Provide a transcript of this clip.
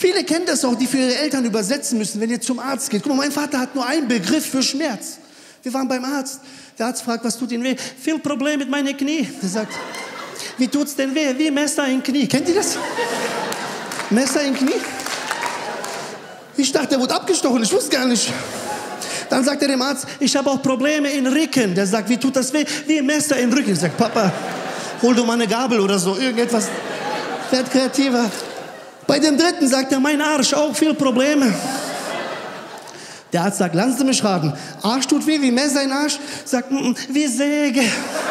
Viele kennen das auch, die für ihre Eltern übersetzen müssen, wenn ihr zum Arzt geht. Guck mal, mein Vater hat nur einen Begriff für Schmerz. Wir waren beim Arzt. Der Arzt fragt, was tut Ihnen weh? Viel Problem mit meinen Knie. Der sagt, wie tut's denn weh? Wie Messer im Knie. Kennt ihr das? Messer im Knie? Ich dachte, der wurde abgestochen. Ich wusste gar nicht. Dann sagt er dem Arzt, ich habe auch Probleme im Rücken. Der sagt, wie tut das weh? Wie Messer im Rücken. Ich sage, Papa, hol doch mal eine Gabel oder so. Irgendetwas. Werd kreativer. Bei dem dritten sagt er, mein Arsch, auch viel Probleme. Der Arzt sagt, lassen Sie mich raten. Arsch tut weh, wie Messer in Arsch. Sagt, wie Säge.